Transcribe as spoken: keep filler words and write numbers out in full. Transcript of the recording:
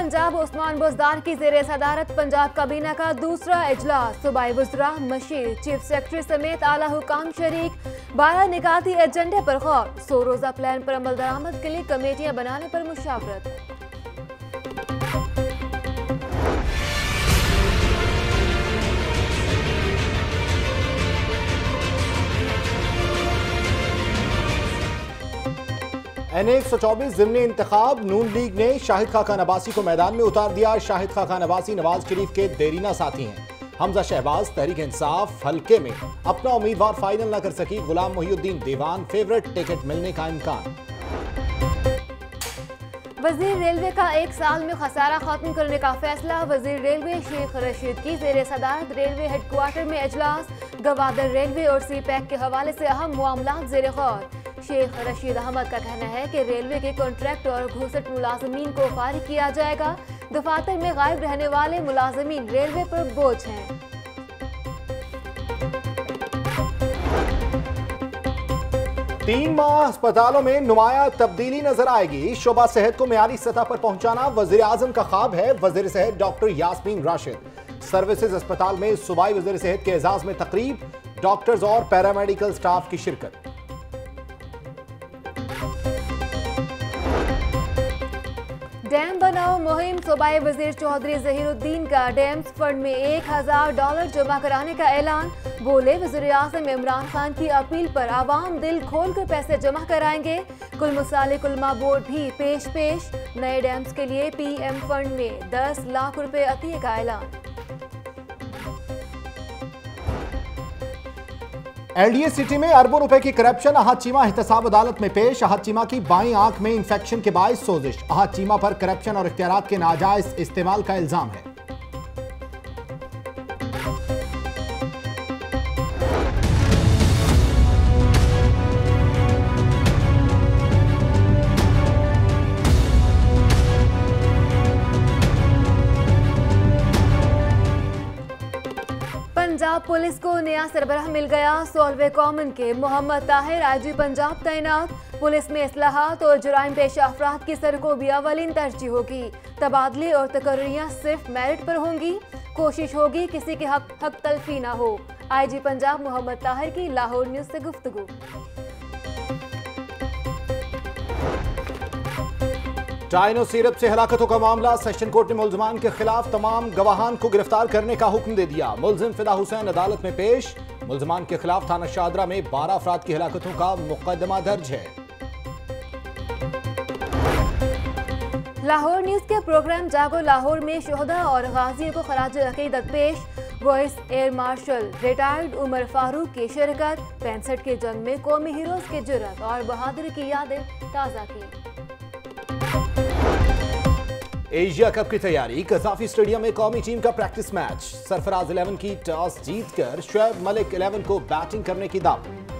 पंजाब उस्मान-बुज़दार की ज़ेरे सदारत पंजाब काबीना का दूसरा इजलास। सूबाई वज़रा, मशीर, चीफ सेक्रेटरी समेत आला हुकाम शरीक। बारह निकाती एजेंडे पर गौर। सौ रोज़ा प्लान पर अमल दरामद के लिए कमेटियां बनाने पर मुशावरत। एन एक सौ चौबीस ज़िमनी इंतखाब। नून लीग ने शाहिद खान अब्बासी को मैदान में उतार दिया। शाहिद खान अब्बासी नवाज शरीफ के देरीना साथी हैं। हमजा शहबाज तहरीक इंसाफ हल्के में अपना उम्मीदवार फाइनल न कर सकी। गुलाम मोहिउद्दीन दीवान फेवरेट टिकट मिलने का इम्कान। वजीर रेलवे का एक साल में खसारा खत्म करने का फैसला। वजीर रेलवे शेख-रशीद की ज़ेरे सदारत रेलवे हेडक्वार्टर में इजलास। गवादर रेलवे और सी पैक के हवाले से अहम मामलात ज़ेरे गौर। शेख रशीद अहमद का कहना है कि रेलवे के कॉन्ट्रैक्ट और घूसट मुलाजमीन को फारिग किया जाएगा। दफातर में गायब रहने वाले मुलाजमीन रेलवे पर बोझ हैं। तीन माह अस्पतालों में नुमाया तब्दीली नजर आएगी। शोबा सेहत को मेयारी सतह पर पहुंचाना वजीर आजम का ख्वाब है। वजीर सेहत डॉक्टर यास्मीन-राशिद। सर्विसेज अस्पताल में सूबाई वजीर सेहत के एजाज में तकरीब। डॉक्टर्स और पैरामेडिकल स्टाफ की शिरकत। डैम बनाओ मुहिम। सूबाई वजीर चौधरी-जाहिर का डैम्स फंड में एक हजार डॉलर जमा कराने का ऐलान। बोले वज़ीर आज़म इमरान खान की अपील पर आवाम दिल खोल कर पैसे जमा कराएंगे। ऑल-सेक्स-उलेमा-बोर्ड भी पेश पेश। नए डैम्स के लिए पी एम फंड में दस लाख रुपए अतिये का ऐलान। एलडीए सिटी में अरबों रुपए की करप्शन। अहद चीमा एहतसाब अदालत में पेश। अहद चीमा की बाईं आंख में इंफेक्शन के बायस सोजिश। अहद चीमा पर करप्शन और इख्तियारात के नाजायज इस्तेमाल का इल्जाम है। पंजाब पुलिस को नया सरबराह मिल गया। सोलवे कॉमन के मोहम्मद ताहिर आईजी पंजाब तैनात। पुलिस में इस्लाहात और जुराइम पेशा अफराद की सरकोबी अवलिन तरजीह होगी। तबादले और तकर्रियां सिर्फ मेरिट पर होंगी। कोशिश होगी किसी के हक हक तलफी ना हो। आईजी पंजाब मोहम्मद ताहिर की लाहौर न्यूज से गुफ्तगू। टाइनो सिरप से हलाकतों का मामला। सेशन कोर्ट ने मुल्जमान के खिलाफ तमाम गवाहान को गिरफ्तार करने का हुक्म दे दिया। मुलजिम फिदा हुसैन अदालत में पेश। मुल्जमान के खिलाफ थाना शादरा में बारह अफराद की हलाकतों का मुकदमा दर्ज है। लाहौर न्यूज के प्रोग्राम जागो लाहौर में शोहदा और गाजियों को खराज अकीदत पेश। Vice air marshal retired Umar Farooq की शिरकत। पैंसठ के जंग में कौमी हीरोज की जुर्रत और बहादुरी की यादें ताज़ा की। एशिया कप की तैयारी। गद्दाफी-स्टेडियम में कौमी टीम का प्रैक्टिस मैच। सरफराज इलेवन की टॉस जीतकर शुएब मलिक इलेवन को बैटिंग करने की दावत।